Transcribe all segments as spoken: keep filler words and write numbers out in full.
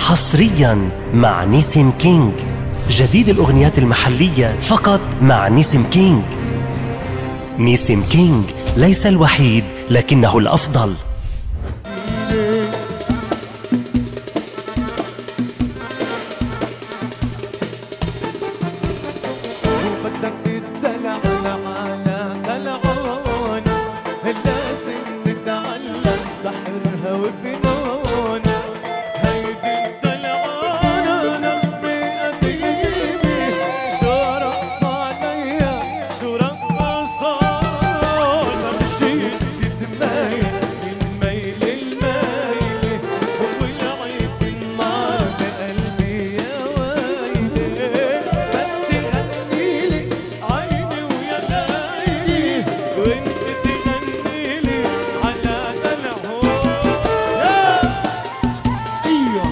حصريا مع نيسم كينج. جديد الأغنيات المحلية فقط مع نيسم كينج. نيسم كينج ليس الوحيد لكنه الأفضل. بدك تدلع على دلعون، لازم نتعلم سحرها وفنون. هيدي الدلعانة نغمة قديمة، شو رقص عليا شو رقص على مشيت تمايل من ميل المايلة، وولعت النار بقلبي يا ويلي. بدي غنيلي عيني ويا ليلي، وانت تغنيلي على دلعون. ايوه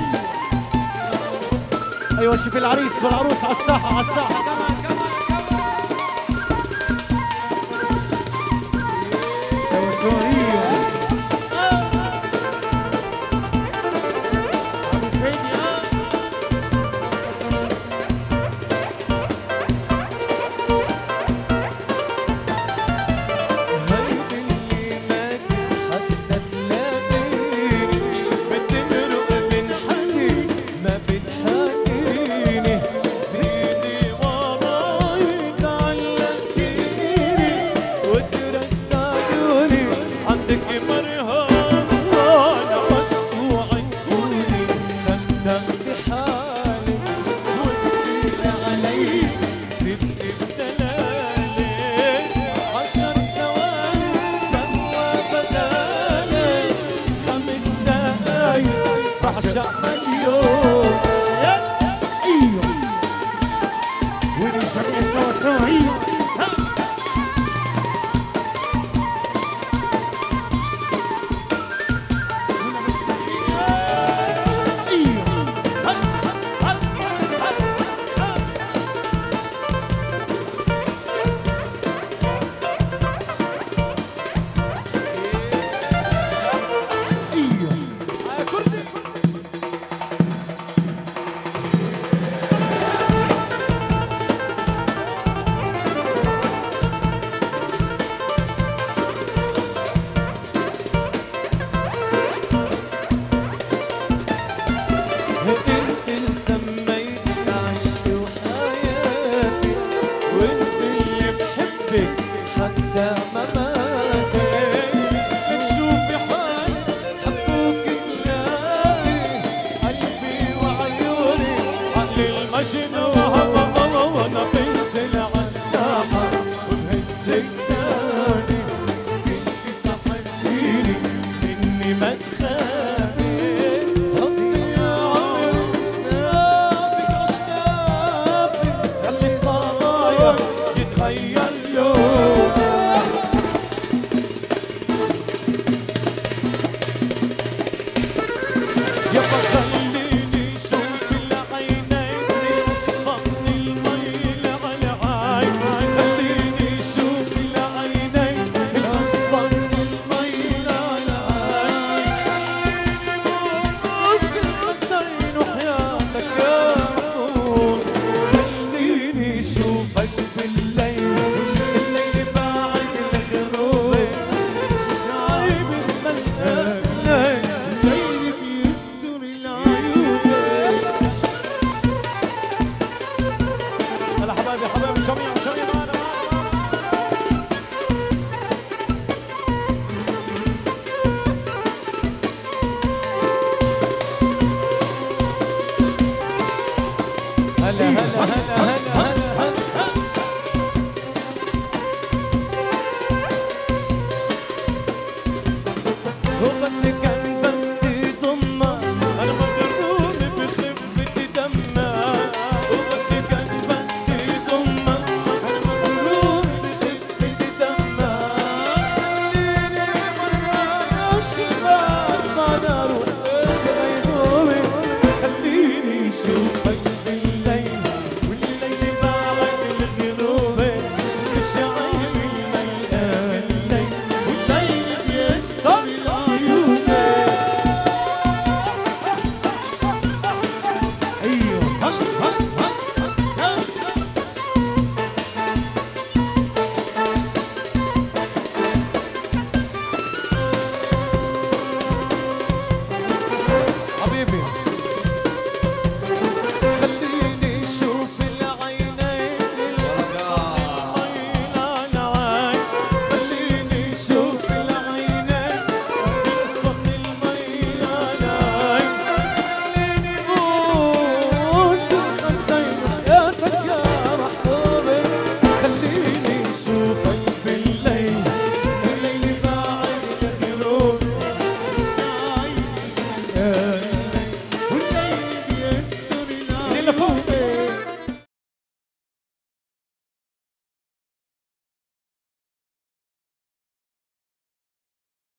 ايوه شوف العريس والعروس على الساحة على الساحة. كمان كمان كمان سوا سوا. بعشق اليوم. ايوه ونشرق سوا سوا. ايوه سميتك عشقي وحياتي، وانت اللي بحبك حتى مماتي. بتشوفي حالك حبوك كلاتي، قلبي وعيوني عقلي المجنون. وانا بنزل عالساحة وبهزك تاني، كنت تحكيلي اني ما تخافي. يتغير له يا